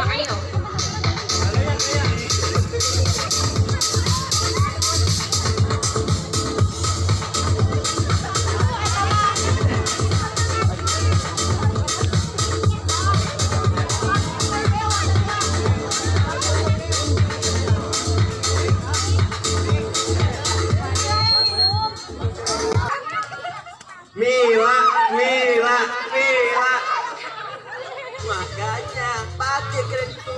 ayo. Mila, Mila, Mila. Makanya pakai keren itu.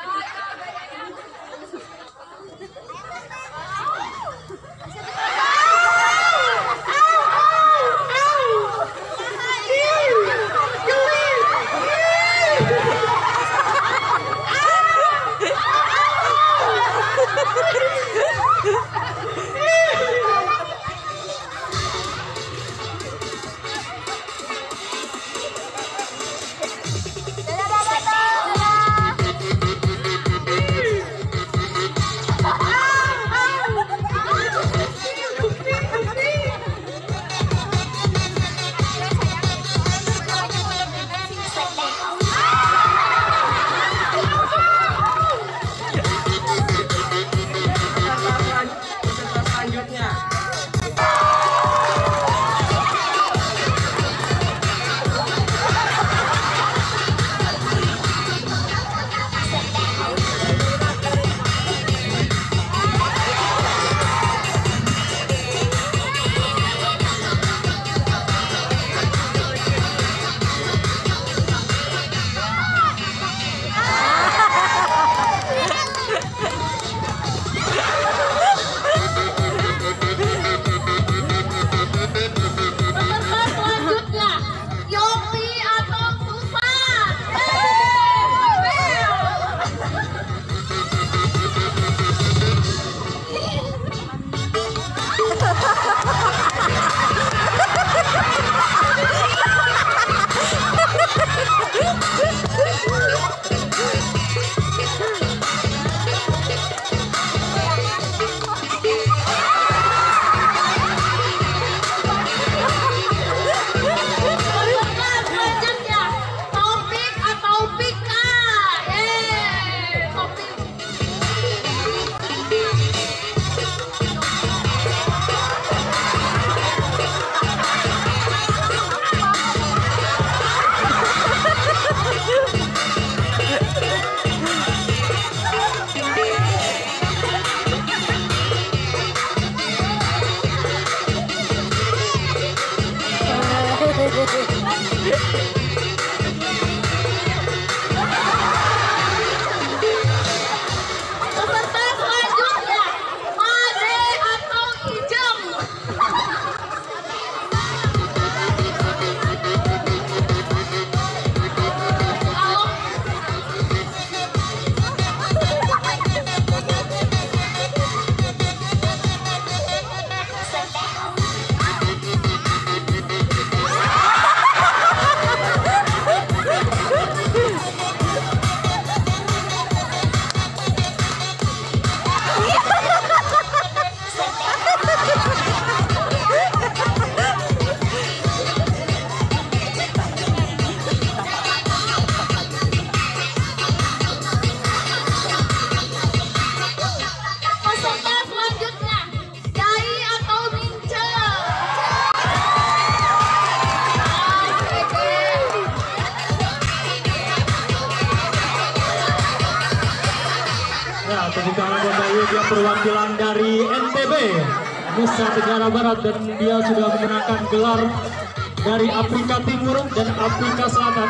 Tepuk tangan buat Bayu, dia perwakilan dari NTB Nusa Tenggara Barat dan dia sudah memenangkan gelar dari Afrika Timur dan Afrika Selatan.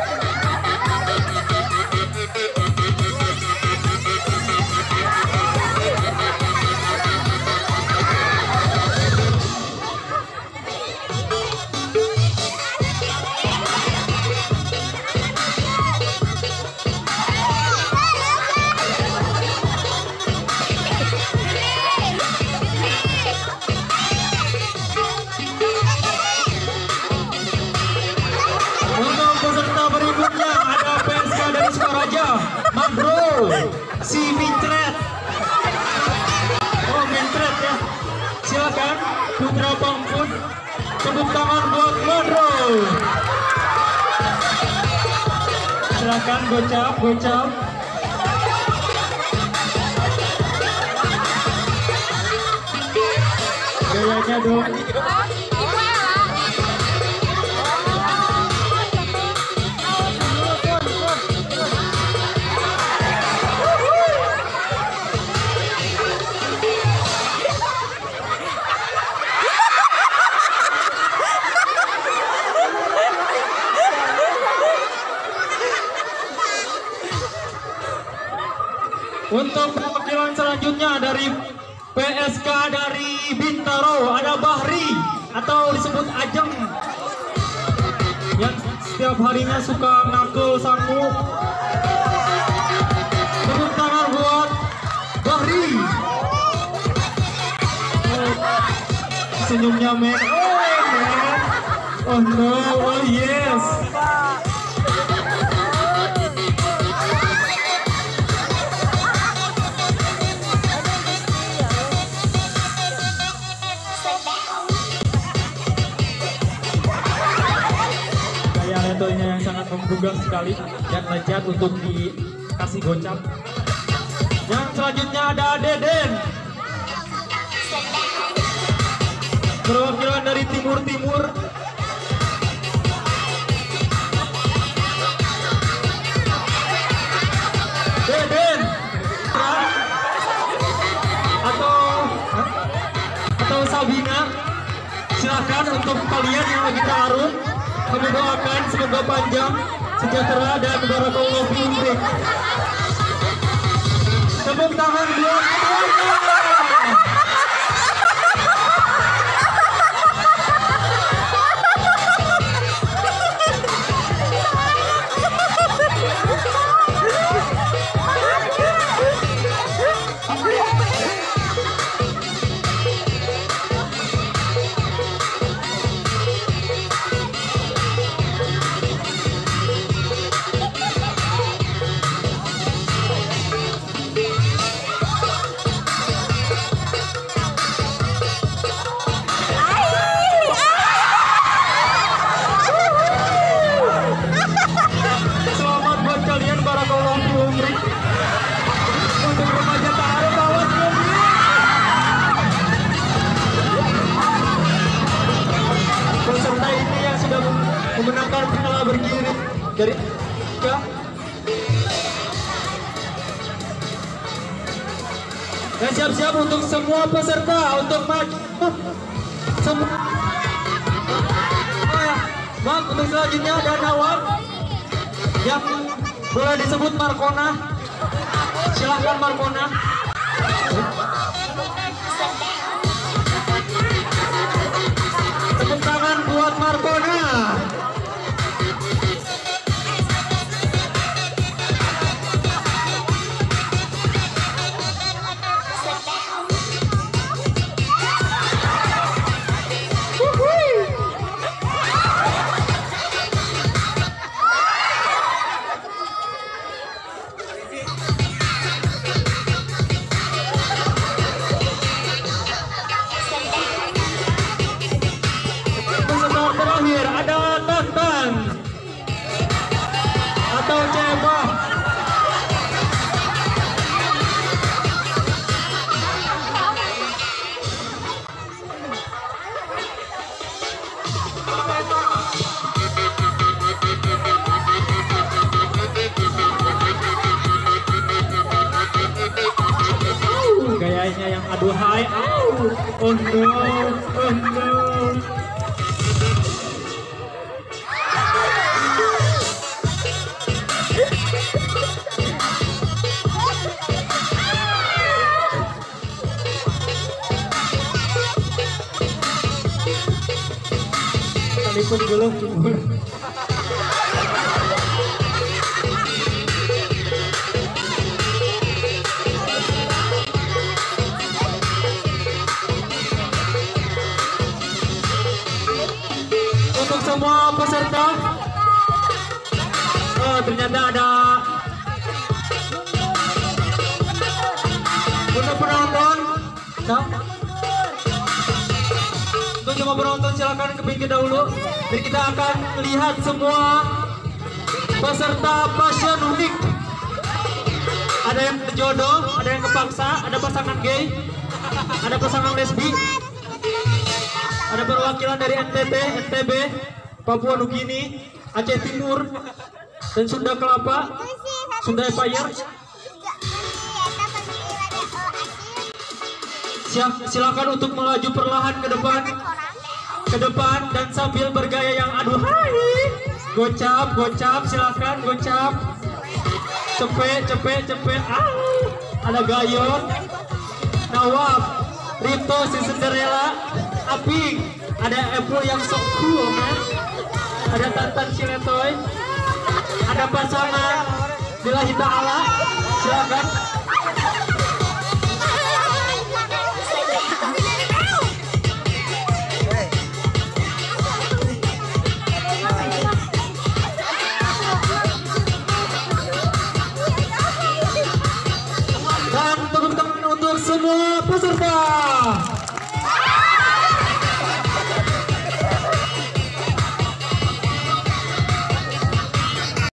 Si Mintret, oh Mintret ya, silakan Putra Bangpun, tepuk tangan buat Mandro. silakan gocap, gocap. Gayanya dong. Untuk perwakilan selanjutnya dari PSK dari Bintaro ada Bahri atau disebut Ajeng yang setiap harinya suka ngakul sanggup. Tepuk tangan buat Bahri. Oh, senyumnya men. Oh man. Oh no. Oh yes. Metodenya yang sangat menggugah sekali dan lezat untuk dikasih gocap. Yang selanjutnya ada Deden, perwakilan dari timur-timur. Deden atau Sabina, silakan untuk kalian yang lagi tarung. Kami doakan semoga panjang, sejahtera, dan barakallahu fiikum. Tepuk tangan buat semuanya. Untuk remaja taruh bawah peserta ini yang sudah memenangkan piala bergiring dari dan siap-siap untuk semua peserta untuk maju semua. Bang, untuk selanjutnya ada Nawab yang boleh disebut Markona. Silahkan Markona. Tepuk tangan buat Markona. Terakhir ada Tantan atau Cebah. Gayanya yang aduhai. Oh no, oh no. Pun belum jujur. Untuk semua peserta, ternyata ada untuk penonton. Untuk semua penonton silakan ke pinggir dahulu. Jadi kita akan lihat semua peserta passion unik. Ada yang jodoh, ada yang kepaksa, ada pasangan gay, ada pasangan lesbi, ada perwakilan dari NTT, NTB, Papua Nugini, Aceh Timur, dan Sunda Kelapa, Sunda Empire. Silakan untuk melaju perlahan ke depan dan sambil bergaya yang aduhai. Gocap, silakan gocap. Cepet. Ada Gayon, Nawab, Rito, si Cinderella, Aping, ada Apple yang sok cool, man. Ada Tantan Ciletoy, ada pasangan Billahi Ta'ala, silakan.